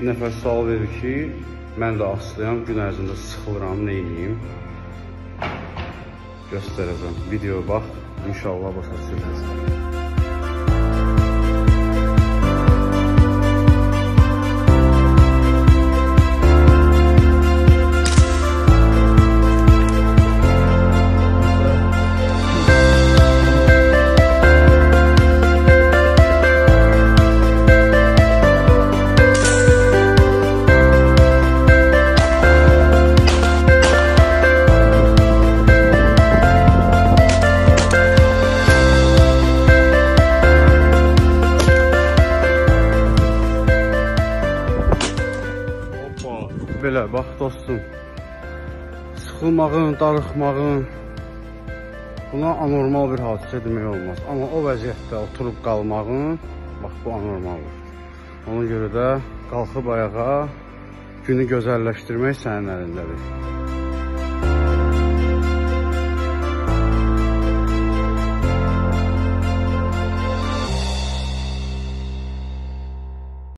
bir nəfər sual verir ki, mən də aslıyam, gün ərzində sıxılıram, nə edeyim? Göstərəcəm. Videoya bax, inşallah başa düşəcəksən. Belə, bax dostum, sıxılmağın, darıxmağın, buna anormal bir hadisə demək olmaz. Amma o vəziyyətdə oturub qalmağın, bax bu anormaldır. Ona görə də qalxıb ayağa günü gözəlləşdirmək sənin əlindədir.